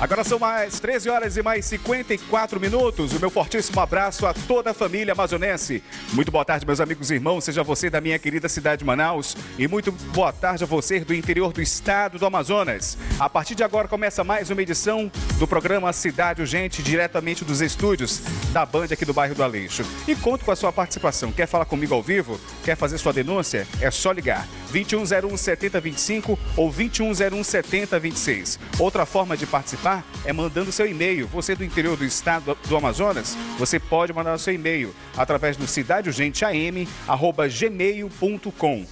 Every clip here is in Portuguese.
Agora são mais 13 horas e mais 54 minutos. O meu fortíssimo abraço a toda a família amazonense. Muito boa tarde, meus amigos e irmãos. Seja você da minha querida cidade de Manaus. E muito boa tarde a você do interior do estado do Amazonas. A partir de agora começa mais uma edição do programa Cidade Urgente, diretamente dos estúdios da Band aqui do bairro do Aleixo. E conto com a sua participação. Quer falar comigo ao vivo? Quer fazer sua denúncia? É só ligar. 2101 7025 ou 2101 7026. Outra forma de participar é mandando seu e-mail. Você do interior do estado do Amazonas, você pode mandar o seu e-mail através do cidadeurgenteam@gmail.com.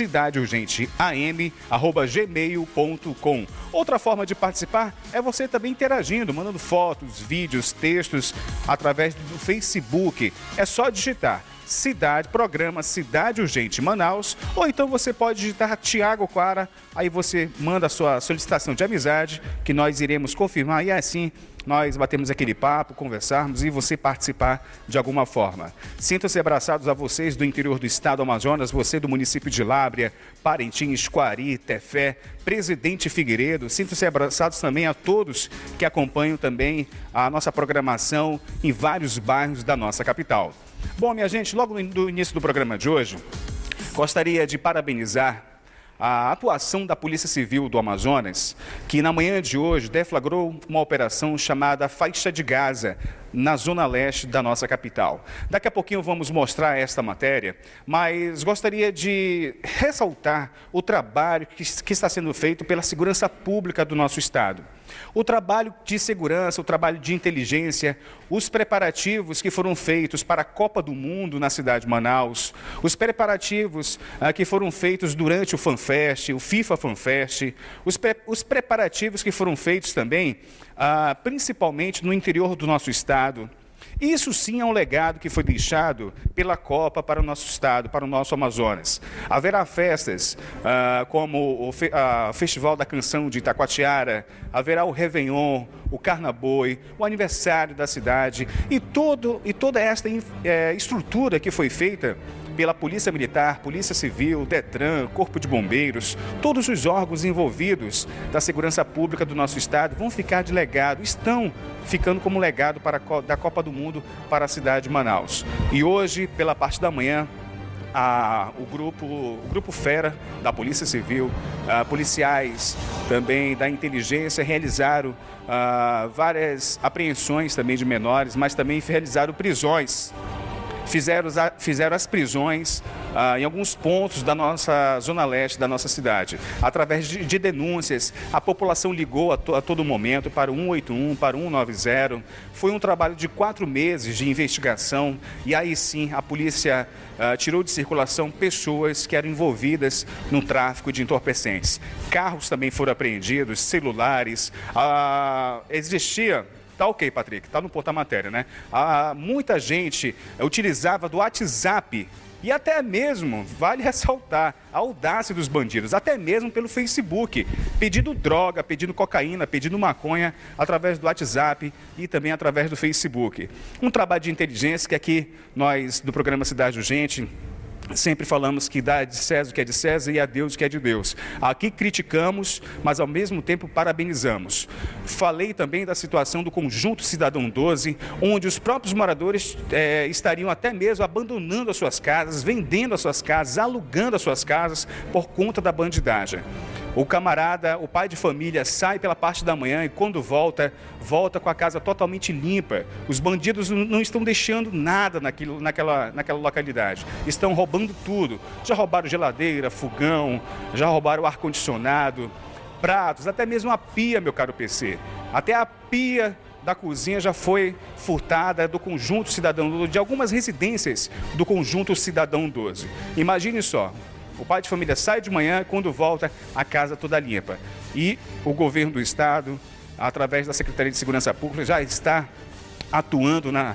cidadeurgenteam@gmail.com. Outra forma de participar é você também interagindo, mandando fotos, vídeos, textos através do Facebook. É só digitar programa Cidade Urgente Manaus, ou então você pode digitar Tiago Quara, aí você manda a sua solicitação de amizade, que nós iremos confirmar, e assim nós batemos aquele papo, conversarmos e você participar de alguma forma. Sintam-se abraçados a vocês do interior do estado do Amazonas, você do município de Lábrea, Parintins, Quari, Tefé, Presidente Figueiredo. Sintam-se abraçados também a todos que acompanham também a nossa programação em vários bairros da nossa capital. Bom, minha gente, logo no início do programa de hoje, gostaria de parabenizar a atuação da Polícia Civil do Amazonas, que na manhã de hoje deflagrou uma operação chamada Faixa de Gaza, na zona leste da nossa capital. Daqui a pouquinho vamos mostrar esta matéria, mas gostaria de ressaltar o trabalho que está sendo feito pela segurança pública do nosso estado. O trabalho de segurança, o trabalho de inteligência, os preparativos que foram feitos para a Copa do Mundo na cidade de Manaus, os preparativos que foram feitos durante o FanFest, o FIFA FanFest, os preparativos que foram feitos também, principalmente no interior do nosso estado. Isso sim é um legado que foi deixado pela Copa para o nosso estado, para o nosso Amazonas. Haverá festas como o Festival da Canção de Itacoatiara, haverá o Réveillon, o Carnaboi, o aniversário da cidade e toda esta estrutura que foi feita pela Polícia Militar, Polícia Civil, Detran, Corpo de Bombeiros, todos os órgãos envolvidos da segurança pública do nosso estado vão ficar de legado, estão ficando como legado da Copa do Mundo para a cidade de Manaus. E hoje, pela parte da manhã, o grupo Fera da Polícia Civil, policiais também da inteligência realizaram várias apreensões também de menores, mas também realizaram prisões. Fizeram as prisões em alguns pontos da nossa zona leste da nossa cidade. Através de denúncias, a população ligou a todo momento para o 181, para o 190. Foi um trabalho de 4 meses de investigação e aí sim a polícia tirou de circulação pessoas que eram envolvidas no tráfico de entorpecentes. Carros também foram apreendidos, celulares, existia... Tá ok, Patrick, tá no porta-matéria, né? Muita gente utilizava do WhatsApp e até mesmo, vale ressaltar, a audácia dos bandidos, até mesmo pelo Facebook, pedindo droga, pedindo cocaína, pedindo maconha através do WhatsApp e também através do Facebook. Um trabalho de inteligência que aqui nós, do programa Cidade Urgente, sempre falamos que dá de César o que é de César e a Deus o que é de Deus. Aqui criticamos, mas ao mesmo tempo parabenizamos. Falei também da situação do Conjunto Cidadão 12, onde os próprios moradores estariam até mesmo abandonando as suas casas, vendendo as suas casas, alugando as suas casas por conta da bandidagem. O camarada, o pai de família, sai pela parte da manhã e quando volta com a casa totalmente limpa. Os bandidos não estão deixando nada naquela localidade. Estão roubando tudo. Já roubaram geladeira, fogão, já roubaram ar-condicionado, pratos, até mesmo a pia, meu caro PC. Até a pia da cozinha já foi furtada do Conjunto Cidadão 12, de algumas residências do Conjunto Cidadão 12. Imagine só. O pai de família sai de manhã, quando volta, a casa toda limpa. E o governo do estado, através da Secretaria de Segurança Pública, já está atuando na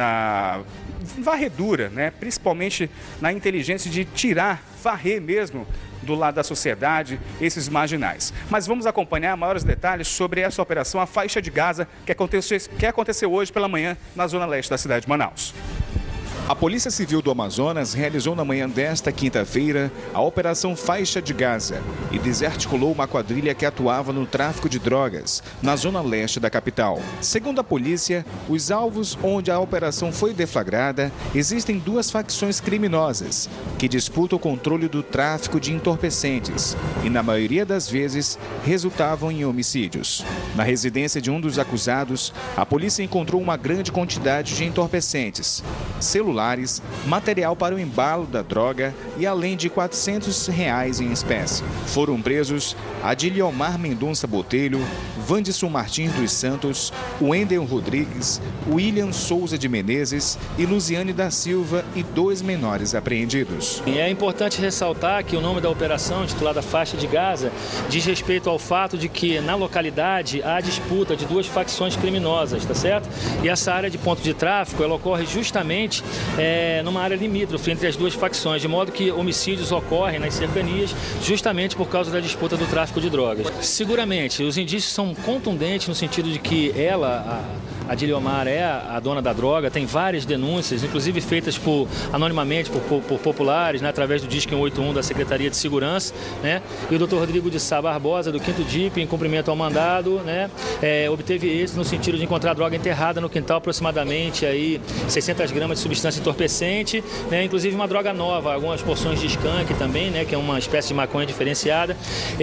varredura, né? Principalmente na inteligência de varrer mesmo do lado da sociedade esses marginais. Mas vamos acompanhar maiores detalhes sobre essa operação, a Faixa de Gaza, que aconteceu hoje pela manhã na zona leste da cidade de Manaus. A Polícia Civil do Amazonas realizou na manhã desta quinta-feira a Operação Faixa de Gaza e desarticulou uma quadrilha que atuava no tráfico de drogas na zona leste da capital. Segundo a polícia, os alvos onde a operação foi deflagrada existem duas facções criminosas que disputam o controle do tráfico de entorpecentes e, na maioria das vezes, resultavam em homicídios. Na residência de um dos acusados, a polícia encontrou uma grande quantidade de entorpecentes, celulares, material para o embalo da droga e além de R$400 em espécie. Foram presos Adiliomar Mendonça Botelho, Vandisson Martins dos Santos, Wendel Rodrigues, William Souza de Menezes e Luziane da Silva e 2 menores apreendidos. E é importante ressaltar que o nome da operação, intitulada Faixa de Gaza, diz respeito ao fato de que na localidade há disputa de 2 facções criminosas, tá certo? E essa área de ponto de tráfico, ela ocorre justamente numa área limítrofe entre as 2 facções, de modo que homicídios ocorrem nas cercanias justamente por causa da disputa do tráfico de drogas. Seguramente, os indícios são contundentes no sentido de que ela, a Diliomar, é a dona da droga, tem várias denúncias, inclusive feitas anonimamente por populares, né, através do Disque 181 da Secretaria de Segurança, né, e o Dr. Rodrigo de Sá Barbosa, do 5º DIP, em cumprimento ao mandado, né, obteve êxito no sentido de encontrar droga enterrada no quintal, aproximadamente aí 600 gramas de substância entorpecente, né, inclusive uma droga nova, algumas porções de skunk também, né, que é uma espécie de maconha diferenciada,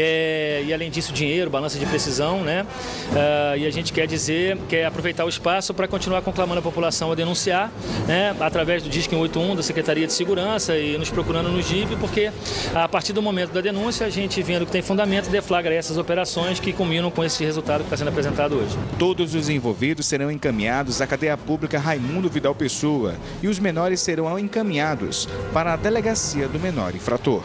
e além disso dinheiro, balança de precisão, né, e a gente quer aproveitar o espaço para continuar conclamando a população a denunciar, né, através do Disque 181 da Secretaria de Segurança e nos procurando no DIP, porque a partir do momento da denúncia, a gente vendo que tem fundamento, deflagra essas operações que culminam com esse resultado que está sendo apresentado hoje. Todos os envolvidos serão encaminhados à cadeia pública Raimundo Vidal Pessoa e os menores serão encaminhados para a delegacia do menor infrator.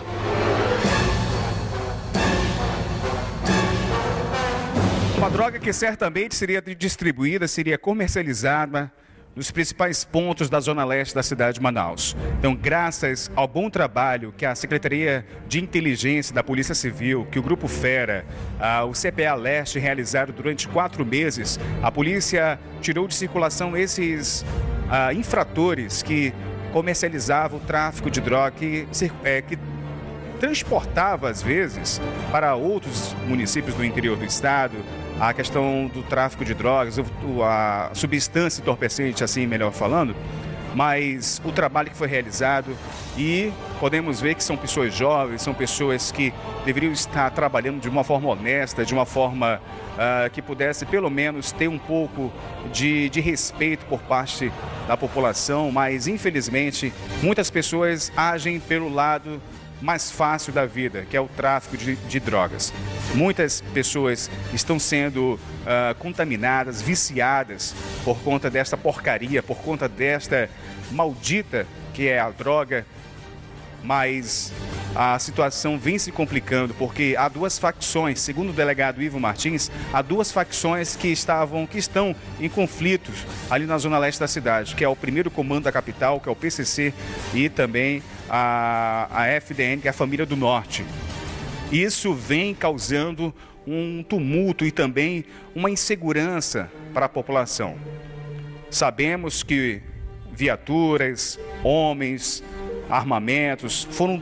Uma droga que certamente seria distribuída, seria comercializada nos principais pontos da zona leste da cidade de Manaus. Então, graças ao bom trabalho que a Secretaria de Inteligência da Polícia Civil, que o Grupo Fera, o CPA Leste realizaram durante 4 meses, a polícia tirou de circulação esses infratores que comercializavam o tráfico de droga, que transportava, às vezes, para outros municípios do interior do estado, a questão do tráfico de drogas, a substância entorpecente, assim melhor falando, mas o trabalho que foi realizado e podemos ver que são pessoas jovens, são pessoas que deveriam estar trabalhando de uma forma honesta, de uma forma que pudesse pelo menos ter um pouco de respeito por parte da população, mas infelizmente muitas pessoas agem pelo lado mais fácil da vida, que é o tráfico de drogas. Muitas pessoas estão sendo contaminadas, viciadas por conta desta porcaria, por conta desta maldita que é a droga, mas a situação vem se complicando porque há 2 facções, segundo o delegado Ivo Martins, há 2 facções que estão em conflitos ali na zona leste da cidade, que é o 1º Comando da Capital, que é o PCC, e também a FDN, que é a Família do Norte. Isso vem causando um tumulto e também uma insegurança para a população. Sabemos que viaturas, homens, armamentos, foram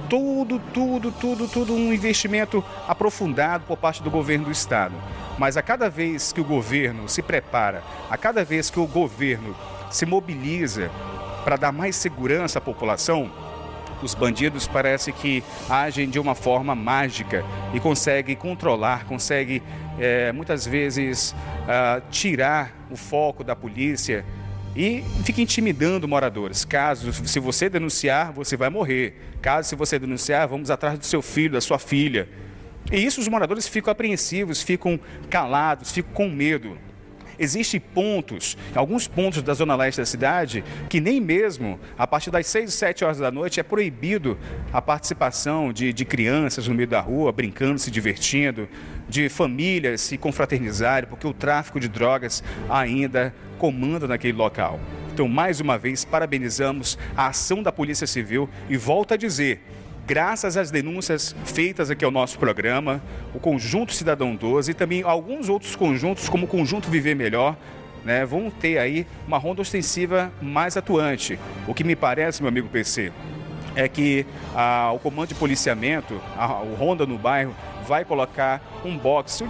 tudo um investimento aprofundado por parte do governo do estado. Mas a cada vez que o governo se prepara, a cada vez que o governo se mobiliza para dar mais segurança à população, os bandidos parece que agem de uma forma mágica e conseguem controlar, conseguem muitas vezes tirar o foco da polícia e fica intimidando moradores. Caso, se você denunciar, você vai morrer. Caso, se você denunciar, vamos atrás do seu filho, da sua filha. E isso os moradores ficam apreensivos, ficam calados, ficam com medo. Existem pontos, alguns pontos da zona leste da cidade, que nem mesmo a partir das 6, 7 horas da noite é proibido a participação de crianças no meio da rua, brincando, se divertindo, de famílias se confraternizarem, porque o tráfico de drogas ainda comanda naquele local. Então, mais uma vez, parabenizamos a ação da Polícia Civil e volto a dizer, graças às denúncias feitas aqui ao nosso programa, o Conjunto Cidadão 12 e também alguns outros conjuntos, como o Conjunto Viver Melhor, né, vão ter aí uma ronda ostensiva mais atuante. O que me parece, meu amigo PC, é que o comando de policiamento, o Ronda no bairro, vai colocar um boxe,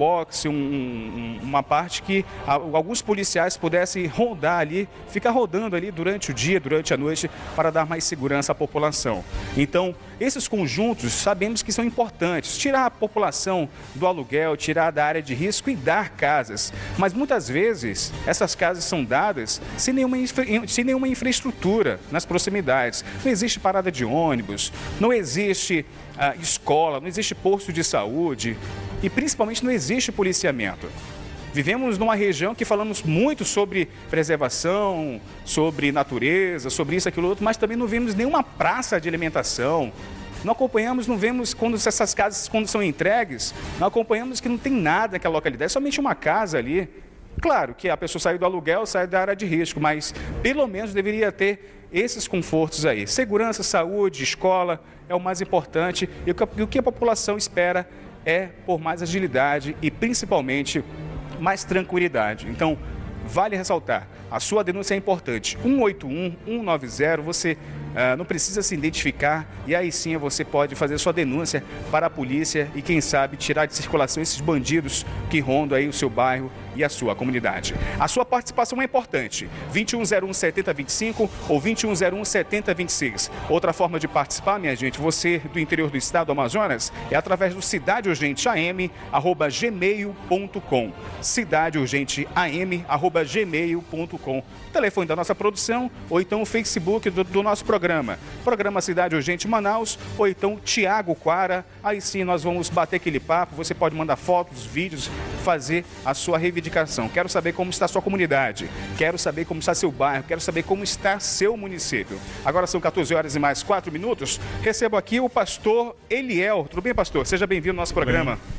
uma parte que alguns policiais pudessem rondar ali, ficar rodando ali durante o dia, durante a noite, para dar mais segurança à população. Então, esses conjuntos sabemos que são importantes. Tirar a população do aluguel, tirar da área de risco e dar casas. Mas muitas vezes essas casas são dadas sem nenhuma infraestrutura nas proximidades. Não existe parada de ônibus, não existe escola, não existe posto de saúde e principalmente não existe policiamento. Vivemos numa região que falamos muito sobre preservação, sobre natureza, sobre isso, aquilo, outro, mas também não vemos nenhuma praça de alimentação. Não acompanhamos, não vemos quando essas casas, quando são entregues, não acompanhamos que não tem nada naquela localidade, é somente uma casa ali. Claro que a pessoa saiu do aluguel, sai da área de risco, mas pelo menos deveria ter esses confortos aí. Segurança, saúde, escola é o mais importante e o que a população espera é por mais agilidade e principalmente mais tranquilidade. Então, vale ressaltar, a sua denúncia é importante. 181, 190, você não precisa se identificar e aí sim você pode fazer sua denúncia para a polícia e quem sabe tirar de circulação esses bandidos que rondam aí o seu bairro e a sua comunidade. A sua participação é importante. 2101-7025 ou 2101-7026. Outra forma de participar, minha gente, você do interior do estado do Amazonas, é através do cidadeurgenteam@gmail.com. cidadeurgenteam@gmail.com. Telefone da nossa produção ou então o Facebook do nosso programa. Programa Cidade Urgente Manaus ou então Tiago Quara. Aí sim nós vamos bater aquele papo. Você pode mandar fotos, vídeos, fazer a sua reivindicação. Quero saber como está a sua comunidade. Quero saber como está seu bairro. Quero saber como está seu município. Agora são 14 horas e mais 4 minutos. Recebo aqui o pastor Eliel. Tudo bem, pastor? Seja bem-vindo ao nosso programa. Bem.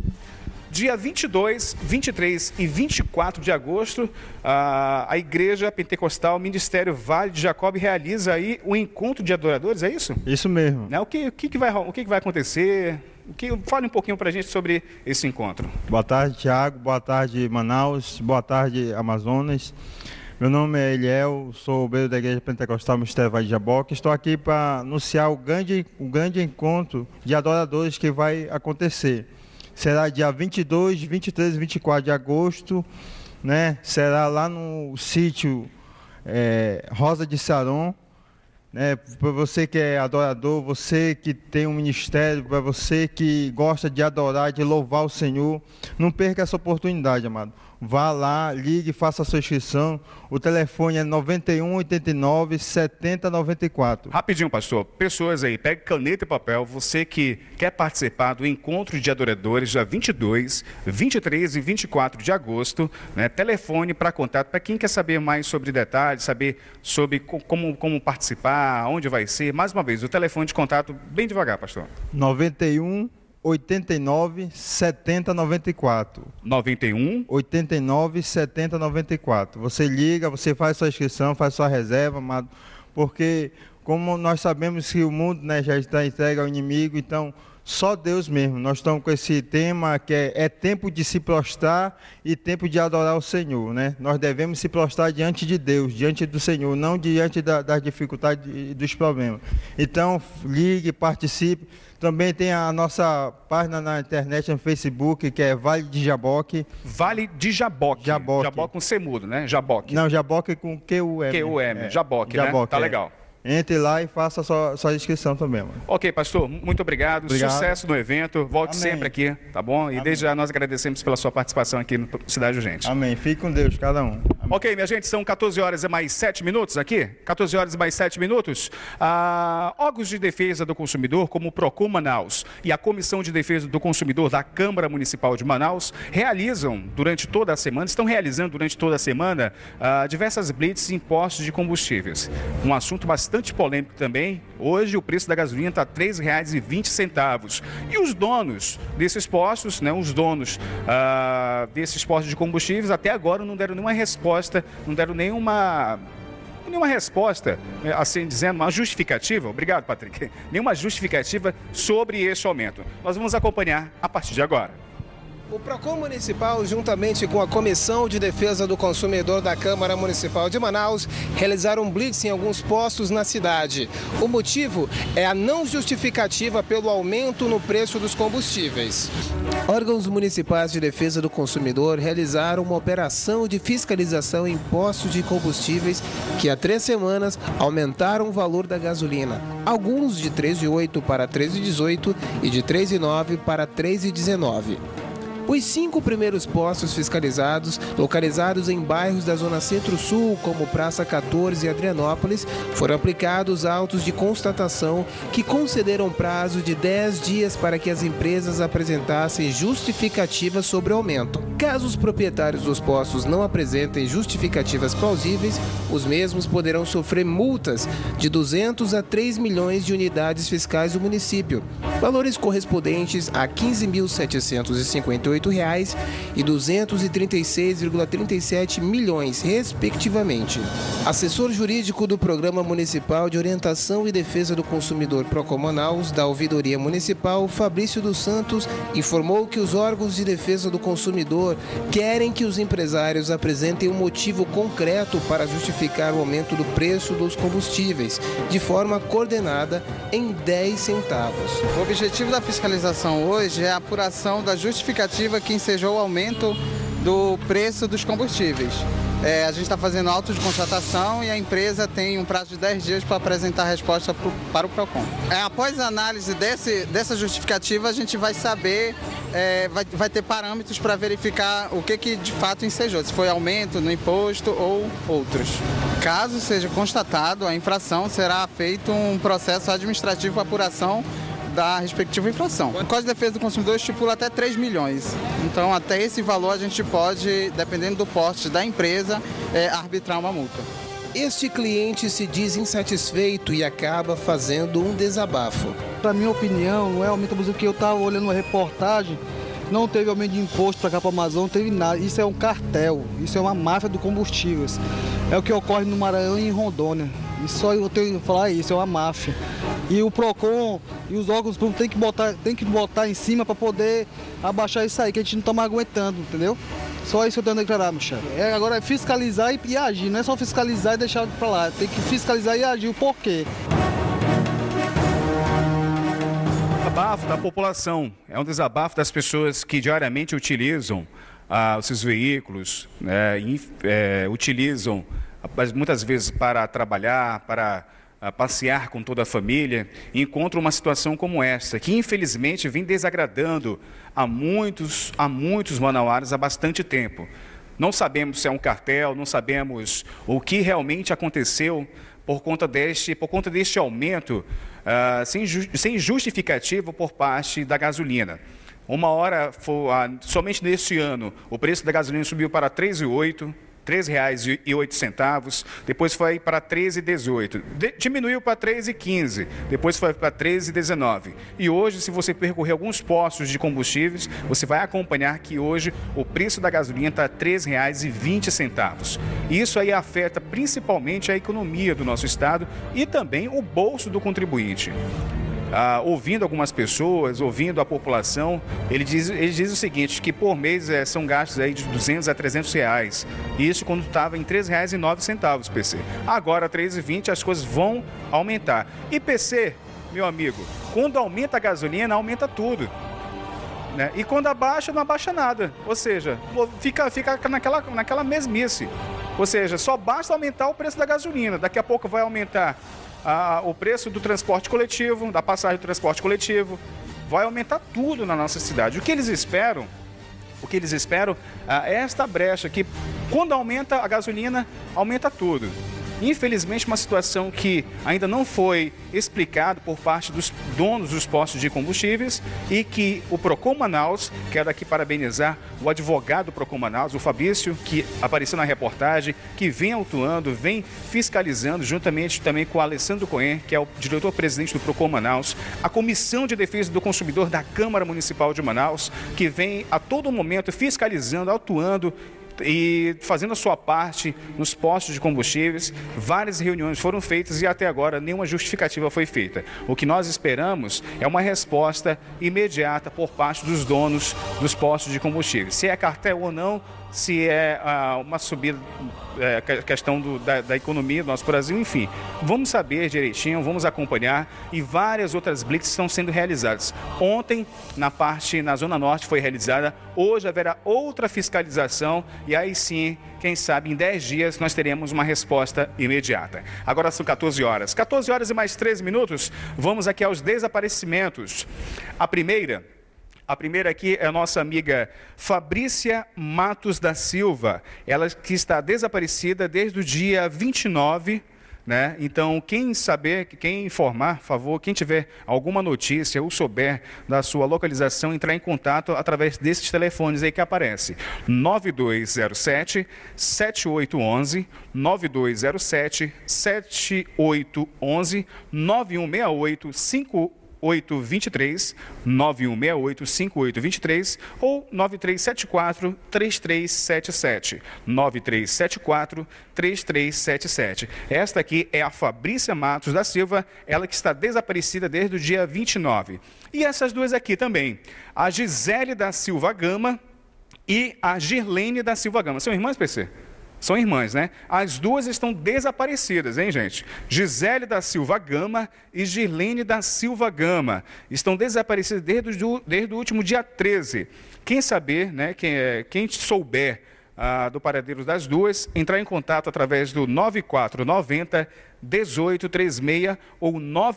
Dia 22, 23 e 24 de agosto, a Igreja Pentecostal Ministério Vale de Jacob realiza aí o encontro de adoradores, é isso? Isso mesmo. O que vai acontecer? Fale um pouquinho para a gente sobre esse encontro. Boa tarde, Tiago. Boa tarde, Manaus. Boa tarde, Amazonas. Meu nome é Eliel, sou obreiro da Igreja Pentecostal Ministério Vale de Jaboque. Estou aqui para anunciar o grande encontro de adoradores que vai acontecer. Será dia 22, 23 e 24 de agosto, né? Será lá no sítio Rosa de Saron, né? Para você que é adorador, você que tem um ministério, para você que gosta de adorar, de louvar o Senhor, não perca essa oportunidade, amado. Vá lá, ligue, faça a sua inscrição. O telefone é 91 89 70 94. Rapidinho, pastor. Pessoas aí, pegue caneta e papel. Você que quer participar do encontro de adoradores dia 22, 23 e 24 de agosto, né? Telefone para contato. Para quem quer saber mais sobre detalhes, saber sobre como participar, onde vai ser. Mais uma vez, o telefone de contato, bem devagar, pastor. 91 89 70 94. 91 89 70 94. Você liga, você faz sua inscrição, faz sua reserva, amado, porque como nós sabemos que o mundo, né, já está entregue ao inimigo, então só Deus mesmo. Nós estamos com esse tema que é tempo de se prostrar e tempo de adorar o Senhor, né? Nós devemos se prostrar diante de Deus, diante do Senhor, não diante das dificuldades e dos problemas. Então, ligue, participe. Também tem a nossa página na internet, no Facebook, que é Vale de Jaboque. Vale de Jaboque. Jaboque com C mudo, né? Jaboque. Não, Jaboque com Q-U-M. Q-U-M, Jaboque, né? Tá legal. Entre lá e faça a sua inscrição também, mano. Ok, pastor, muito obrigado. Sucesso no evento. Volte sempre aqui, tá bom? E desde já nós agradecemos pela sua participação aqui no Cidade Urgente. Amém. Fique com Deus, cada um. Amém. Ok, minha gente, são 14 horas e mais 7 minutos aqui. 14 horas e mais 7 minutos. Órgãos de defesa do consumidor, como o Procon Manaus e a Comissão de Defesa do Consumidor da Câmara Municipal de Manaus, estão realizando durante toda a semana, diversas blitz em postos de combustíveis. Um assunto bastante polêmico também. Hoje o preço da gasolina está R$ 3,20. E os donos desses postos, né, desses postos de combustíveis, até agora não deram nenhuma resposta, nenhuma resposta, assim dizendo, uma justificativa, obrigado, Patrick, nenhuma justificativa sobre este aumento. Nós vamos acompanhar a partir de agora. O PROCON Municipal, juntamente com a Comissão de Defesa do Consumidor da Câmara Municipal de Manaus, realizaram um blitz em alguns postos na cidade. O motivo é a não justificativa pelo aumento no preço dos combustíveis. Órgãos municipais de defesa do consumidor realizaram uma operação de fiscalização em postos de combustíveis que há 3 semanas aumentaram o valor da gasolina. Alguns de R$ 3,08 para R$ 3,18 e de R$ 3,09 para R$ 3,19. Os 5 primeiros postos fiscalizados, localizados em bairros da Zona Centro-Sul, como Praça 14 e Adrianópolis, foram aplicados autos de constatação que concederam prazo de 10 dias para que as empresas apresentassem justificativas sobre o aumento. Caso os proprietários dos postos não apresentem justificativas plausíveis, os mesmos poderão sofrer multas de 200 a 3 milhões de unidades fiscais do município, valores correspondentes a R$ 15.758 e 236,37 milhões, respectivamente. Assessor jurídico do Programa Municipal de Orientação e Defesa do Consumidor PROCON Manaus, da Ouvidoria Municipal, Fabrício dos Santos, informou que os órgãos de defesa do consumidor querem que os empresários apresentem um motivo concreto para justificar o aumento do preço dos combustíveis, de forma coordenada em 10 centavos. O objetivo da fiscalização hoje é a apuração da justificativa que ensejou o aumento do preço dos combustíveis. A gente está fazendo auto de constatação e a empresa tem um prazo de 10 dias para apresentar a resposta para o PROCON. Após a análise dessa justificativa, a gente vai saber, vai ter parâmetros para verificar o que de fato ensejou, se foi aumento no imposto ou outros. Caso seja constatado a infração, será feito um processo administrativo para apuração da respectiva infração. O Código de Defesa do Consumidor estipula até 3 milhões. Então, até esse valor a gente pode, dependendo do porte da empresa, arbitrar uma multa. Este cliente se diz insatisfeito e acaba fazendo um desabafo. Para minha opinião, não é aumento abusivo, porque eu estava olhando uma reportagem, não teve aumento de imposto para cá para o Amazonas, não teve nada. Isso é um cartel, isso é uma máfia do combustíveis. É o que ocorre no Maranhão e em Rondônia. E só eu tenho que falar isso, é uma máfia. E o PROCON e os órgãos públicos tem que botar em cima para poder abaixar isso aí, que a gente não está mais aguentando, entendeu? Só isso que eu tenho a declarar, meu chefe. Agora é fiscalizar e agir, não é só fiscalizar e deixar para lá, tem que fiscalizar e agir. O porquê? Desabafo da população, é um desabafo das pessoas que diariamente utilizam os seus veículos, utilizam muitas vezes para trabalhar, para passear com toda a família, e encontram uma situação como essa, que infelizmente vem desagradando a muitos manauaras há bastante tempo. Não sabemos se é um cartel, não sabemos o que realmente aconteceu por conta deste aumento sem justificativo por parte da gasolina. Uma hora, somente neste ano, o preço da gasolina subiu para R$ 3,08, R$ 3,08, depois foi para R$ 13,18, diminuiu para R$ 13,15, depois foi para R$ 13,19. E hoje, se você percorrer alguns postos de combustíveis, você vai acompanhar que hoje o preço da gasolina está R$ 3,20. Isso aí afeta principalmente a economia do nosso estado e também o bolso do contribuinte. Ouvindo algumas pessoas, ouvindo a população, ele diz o seguinte, que por mês são gastos aí de R$ 200 a R$ 300 reais. Isso quando estava em R$ 3,09, PC. Agora, R$ 3,20, as coisas vão aumentar. E PC, meu amigo, quando aumenta a gasolina, aumenta tudo. Né? E quando abaixa, não abaixa nada. Ou seja, fica naquela mesmice. Ou seja, só basta aumentar o preço da gasolina. Daqui a pouco vai aumentar o preço do transporte coletivo, da passagem do transporte coletivo, vai aumentar tudo na nossa cidade. O que eles esperam é esta brecha, que quando aumenta a gasolina, aumenta tudo. Infelizmente, uma situação que ainda não foi explicada por parte dos donos dos postos de combustíveis e que o PROCON Manaus, quero aqui parabenizar o advogado do PROCON Manaus, o Fabrício, que apareceu na reportagem, que vem autuando, vem fiscalizando, juntamente também com o Alessandro Cohen, que é o diretor-presidente do PROCON Manaus, a Comissão de Defesa do Consumidor da Câmara Municipal de Manaus, que vem a todo momento fiscalizando, autuando e fazendo a sua parte nos postos de combustíveis. Várias reuniões foram feitas e até agora nenhuma justificativa foi feita. O que nós esperamos é uma resposta imediata por parte dos donos dos postos de combustíveis. Se é cartel ou não, se é uma subida, questão da economia do nosso Brasil, enfim. Vamos saber direitinho, vamos acompanhar, e várias outras blitz estão sendo realizadas. Ontem, na Zona Norte foi realizada, hoje haverá outra fiscalização e aí sim, quem sabe em 10 dias nós teremos uma resposta imediata. Agora são 14 horas. 14 horas e mais 3 minutos, vamos aqui aos desaparecimentos. A primeira aqui é a nossa amiga Fabrícia Matos da Silva, ela que está desaparecida desde o dia 29, né? Então, quem informar, por favor, quem tiver alguma notícia ou souber da sua localização, entrar em contato através desses telefones aí que aparece. 9207-7811, 9207-7811, 9168-5823, 9168-5823 ou 9374-3377. 9374-3377. Esta aqui é a Fabrícia Matos da Silva, ela que está desaparecida desde o dia 29. E essas duas aqui também, a Gisele da Silva Gama e a Girlene da Silva Gama. São irmãs, PC? São irmãs, né? As duas estão desaparecidas, hein, gente? Gisele da Silva Gama e Girlene da Silva Gama estão desaparecidas desde o último dia 13. Quem saber, né? Quem souber do paradeiro das duas, entrar em contato através do 9490-1836 ou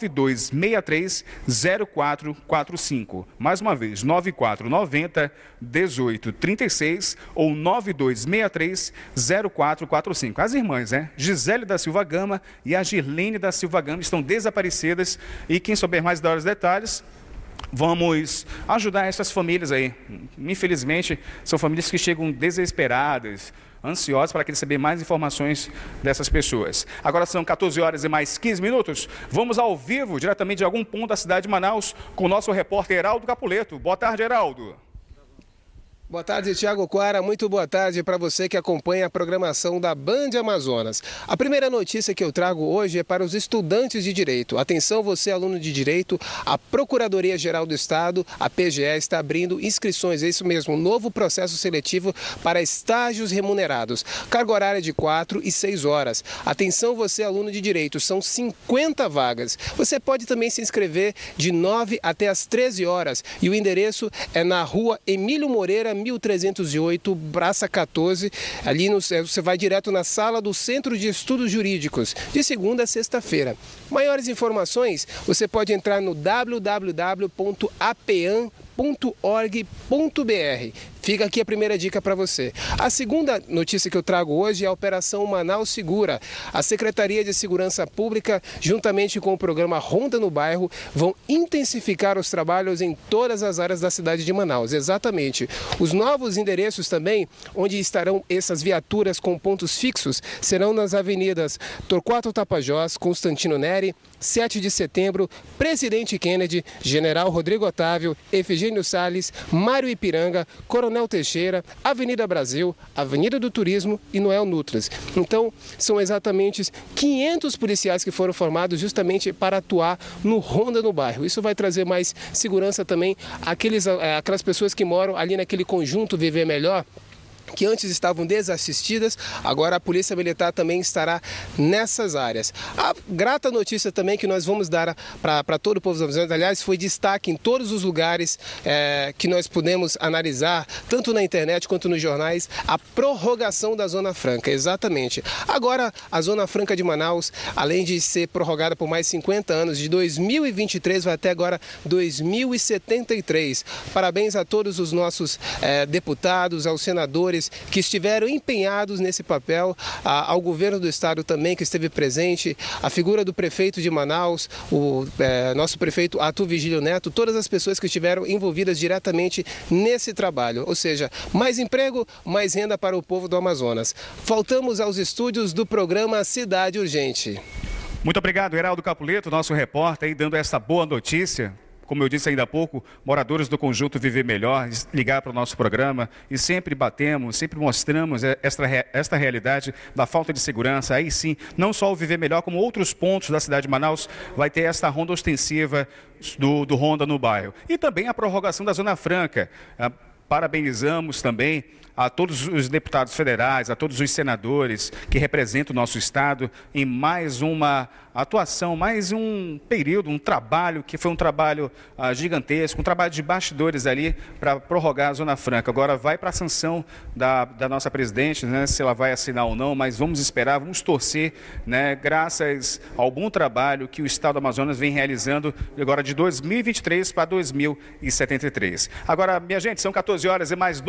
9263-0445. Mais uma vez, 9490-1836 ou 9263-0445. As irmãs, né? Gisele da Silva Gama e a Girlene da Silva Gama estão desaparecidas e quem souber mais dos detalhes, vamos ajudar essas famílias aí. Infelizmente, são famílias que chegam desesperadas, ansiosas para querer saber mais informações dessas pessoas. Agora são 14 horas e mais 15 minutos. Vamos ao vivo, diretamente de algum ponto da cidade de Manaus, com o nosso repórter Heraldo Capuleto. Boa tarde, Heraldo. Boa tarde, Thiago Quara. Muito boa tarde para você que acompanha a programação da Band Amazonas. A primeira notícia que eu trago hoje é para os estudantes de Direito. Atenção, você aluno de Direito, a Procuradoria-Geral do Estado, a PGE, está abrindo inscrições, é isso mesmo, um novo processo seletivo para estágios remunerados. Carga horária de 4 e 6 horas. Atenção, você aluno de Direito, são 50 vagas. Você pode também se inscrever de 9 até as 13 horas e o endereço é na rua Emílio Moreira, 1308, Praça 14, ali você vai direto na sala do Centro de Estudos Jurídicos, de segunda a sexta-feira. Maiores informações, você pode entrar no www.apean.org.br. Fica aqui a primeira dica para você. A segunda notícia que eu trago hoje é a Operação Manaus Segura. A Secretaria de Segurança Pública, juntamente com o programa Ronda no Bairro, vão intensificar os trabalhos em todas as áreas da cidade de Manaus. Exatamente. Os novos endereços também, onde estarão essas viaturas com pontos fixos, serão nas avenidas Torquato Tapajós, Constantino Neri, 7 de Setembro, Presidente Kennedy, General Rodrigo Otávio, Efigênio Salles, Mário Ipiranga, Coronel Teixeira, Avenida Brasil, Avenida do Turismo e Noel Nutras. Então, são exatamente 500 policiais que foram formados justamente para atuar no Ronda no Bairro. Isso vai trazer mais segurança também àquelas pessoas que moram ali naquele conjunto Viver Melhor, que antes estavam desassistidas, agora a Polícia Militar também estará nessas áreas. A grata notícia também que nós vamos dar para todo o povo dos Amazonas, aliás, foi destaque em todos os lugares que nós pudemos analisar, tanto na internet quanto nos jornais, a prorrogação da Zona Franca, exatamente. Agora, a Zona Franca de Manaus, além de ser prorrogada por mais 50 anos, de 2023 vai até agora 2073. Parabéns a todos os nossos deputados, aos senadores, que estiveram empenhados nesse papel, ao governo do estado também que esteve presente, a figura do prefeito de Manaus, o nosso prefeito Arthur Vigílio Neto, todas as pessoas que estiveram envolvidas diretamente nesse trabalho, ou seja, mais emprego, mais renda para o povo do Amazonas. Voltamos aos estúdios do programa Cidade Urgente. Muito obrigado, Heraldo Capuleto, nosso repórter, aí dando essa boa notícia. como eu disse ainda há pouco, moradores do Conjunto Viver Melhor, ligar para o nosso programa e sempre batemos, sempre mostramos esta realidade da falta de segurança. Aí sim, não só o Viver Melhor, como outros pontos da cidade de Manaus, vai ter esta ronda ostensiva do Ronda no bairro. E também a prorrogação da Zona Franca. Parabenizamos também a todos os deputados federais, a todos os senadores que representam o nosso estado em mais uma atuação, mais um período, um trabalho que foi um trabalho gigantesco, um trabalho de bastidores ali para prorrogar a Zona Franca. Agora vai para a sanção da nossa presidente, né, se ela vai assinar ou não, mas vamos esperar, vamos torcer, né, graças ao bom trabalho que o estado do Amazonas vem realizando agora de 2023 para 2073. Agora, minha gente, são 14 horas e mais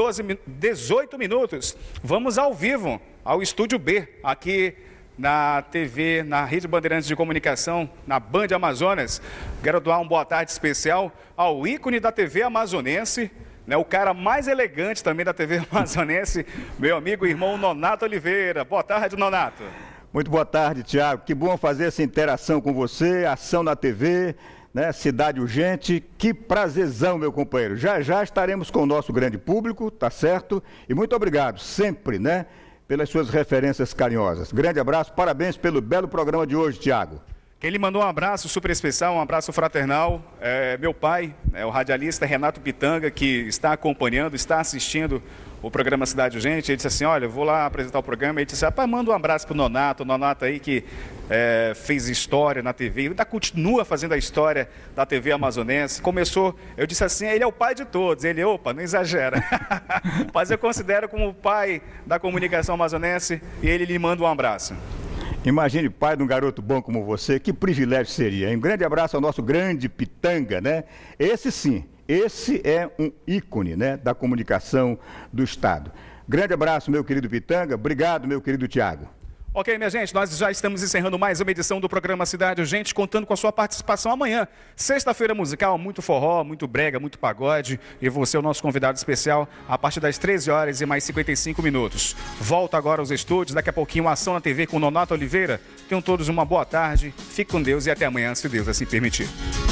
18 minutos. Vamos ao vivo ao Estúdio B, aqui na TV, na Rede Bandeirantes de Comunicação, na Band Amazonas. Quero doar uma boa tarde especial ao ícone da TV amazonense, né, o cara mais elegante também da TV amazonense, meu amigo e irmão Nonato Oliveira. Boa tarde, Nonato. Muito boa tarde, Tiago. Que bom fazer essa interação com você, ação na TV, né, Cidade Urgente. Que prazerzão, meu companheiro. Já já estaremos com o nosso grande público, tá certo? E muito obrigado, sempre, né, pelas suas referências carinhosas. Grande abraço, parabéns pelo belo programa de hoje, Tiago. Quem lhe mandou um abraço super especial, um abraço fraternal, meu pai, o radialista Renato Pitanga, que está acompanhando, está assistindo o programa Cidade Urgente. Ele disse assim, olha, eu vou lá apresentar o programa. Ele disse, rapaz, manda um abraço para o Nonato aí que fez história na TV, ainda continua fazendo a história da TV amazonense. Começou, eu disse assim, ele é o pai de todos. Ele, opa, não exagera. Mas eu considero como o pai da comunicação amazonense e ele lhe manda um abraço. Imagine pai de um garoto bom como você, que privilégio seria. Um grande abraço ao nosso grande Pitanga, né? Esse sim, esse é um ícone, né, da comunicação do Estado. Grande abraço, meu querido Pitanga. Obrigado, meu querido Tiago. Ok, minha gente, nós já estamos encerrando mais uma edição do programa Cidade Urgente, contando com a sua participação amanhã. Sexta-feira musical, muito forró, muito brega, muito pagode. E você é o nosso convidado especial a partir das 13 horas e mais 55 minutos. Volta agora aos estúdios, daqui a pouquinho Ação na TV com o Nonato Oliveira. Tenham todos uma boa tarde, fique com Deus e até amanhã, se Deus assim permitir.